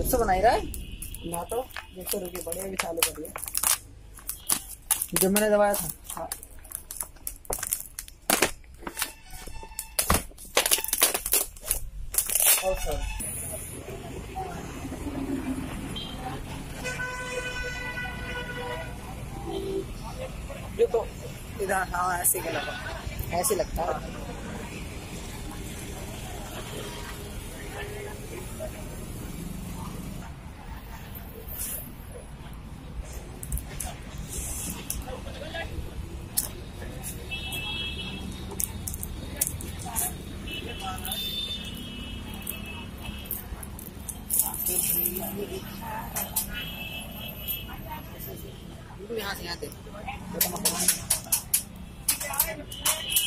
से बनाई रहा है ना तो जैसे रुके बड़े अभी चालू करिए जब मैंने दबाया था। हाँ और सर ये तो इधर हाँ ऐसे ही लगा, ऐसे लगता है। यहाँ से यहाँ